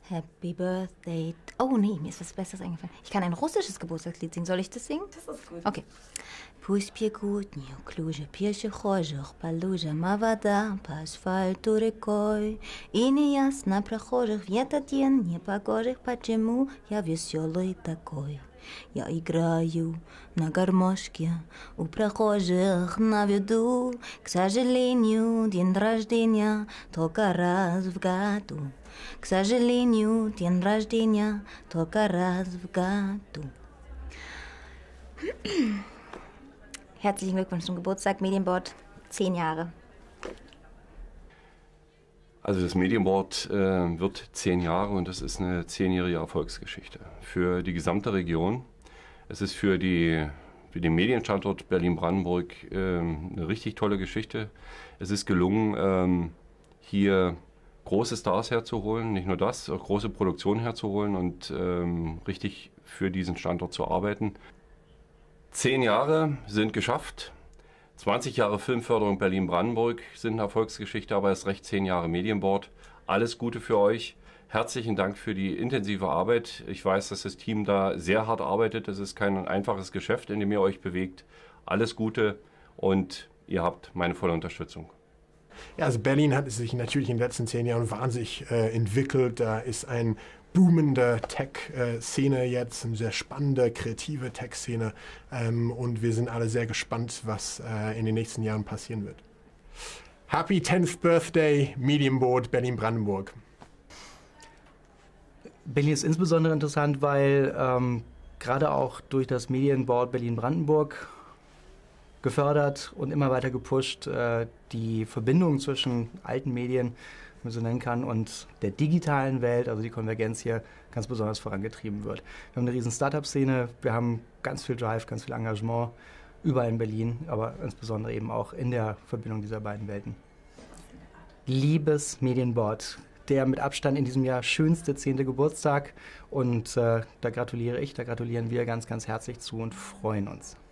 Happy Birthday. Oh nee, mir ist was Besseres eingefallen. Ich kann ein russisches Geburtstagslied singen. Soll ich das singen? Das ist gut. Okay. Пусть пекут неуклюже пешеходных по лужам, а вода по асфальту рекой. И неясно прохожих в этот день непогожих, почему я веселый такой. Я играю на гармошке у прохожих на виду. К сожалению, день рождения только раз в году. К сожалению, день рождения только раз в году. Herzlichen Glückwunsch zum Geburtstag, Medienboard. 10 Jahre. Also das Medienboard wird 10 Jahre und das ist eine 10-jährige Erfolgsgeschichte für die gesamte Region. Es ist für den Medienstandort Berlin-Brandenburg eine richtig tolle Geschichte. Es ist gelungen, hier große Stars herzuholen, nicht nur das, auch große Produktionen herzuholen und richtig für diesen Standort zu arbeiten. 10 Jahre sind geschafft. 20 Jahre Filmförderung Berlin-Brandenburg sind eine Erfolgsgeschichte, aber erst recht 10 Jahre Medienboard. Alles Gute für euch. Herzlichen Dank für die intensive Arbeit. Ich weiß, dass das Team da sehr hart arbeitet. Es ist kein einfaches Geschäft, in dem ihr euch bewegt. Alles Gute und ihr habt meine volle Unterstützung. Ja, also Berlin hat sich natürlich in den letzten 10 Jahren wahnsinnig entwickelt. Da ist eine boomende Tech-Szene jetzt, eine sehr spannende, kreative Tech-Szene. Und wir sind alle sehr gespannt, was in den nächsten Jahren passieren wird. Happy 10th Birthday, Medienboard Berlin-Brandenburg. Berlin ist insbesondere interessant, weil gerade auch durch das Medienboard Berlin-Brandenburg gefördert und immer weiter gepusht, die Verbindung zwischen alten Medien, wenn man so nennen kann, und der digitalen Welt, also die Konvergenz hier, ganz besonders vorangetrieben wird. Wir haben eine riesen Startup-Szene, wir haben ganz viel Drive, ganz viel Engagement überall in Berlin, aber insbesondere eben auch in der Verbindung dieser beiden Welten. Liebes Medienboard, der mit Abstand in diesem Jahr schönste 10. Geburtstag, und da gratulieren wir ganz, ganz herzlich zu und freuen uns.